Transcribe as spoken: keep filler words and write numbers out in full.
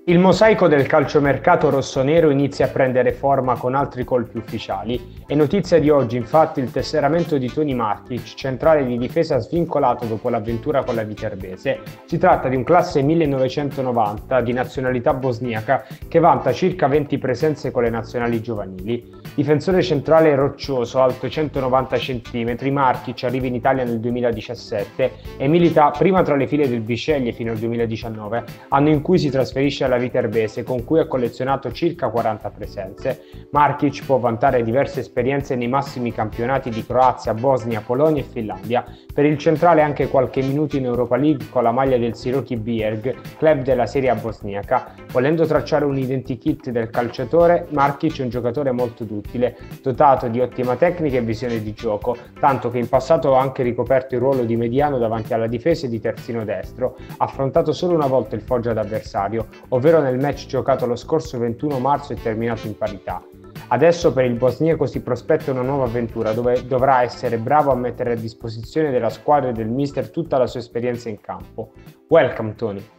Il mosaico del calciomercato rossonero inizia a prendere forma con altri colpi ufficiali. È notizia di oggi infatti il tesseramento di Toni Markic, centrale di difesa svincolato dopo l'avventura con la Viterbese. Si tratta di un classe millenovecentonovanta di nazionalità bosniaca che vanta circa venti presenze con le nazionali giovanili. Difensore centrale roccioso, alto centonovanta centimetri, Markic arriva in Italia nel duemiladiciassette e milita prima tra le file del Bisceglie fino al duemiladiciannove, anno in cui si trasferisce alla Viterbese, con cui ha collezionato circa quaranta presenze. Markic può vantare diverse esperienze nei massimi campionati di Croazia, Bosnia, Polonia e Finlandia. Per il centrale anche qualche minuto in Europa League con la maglia del Siroki Bierg, club della Serie A bosniaca. Volendo tracciare un identikit del calciatore, Markic è un giocatore molto duttile, dotato di ottima tecnica e visione di gioco, tanto che in passato ha anche ricoperto il ruolo di mediano davanti alla difesa e di terzino destro, affrontato solo una volta il Foggia d'avversario, ovvero nel match giocato lo scorso ventuno marzo e terminato in parità. Adesso per il bosniaco si prospetta una nuova avventura dove dovrà essere bravo a mettere a disposizione della squadra e del mister tutta la sua esperienza in campo. Welcome Tony!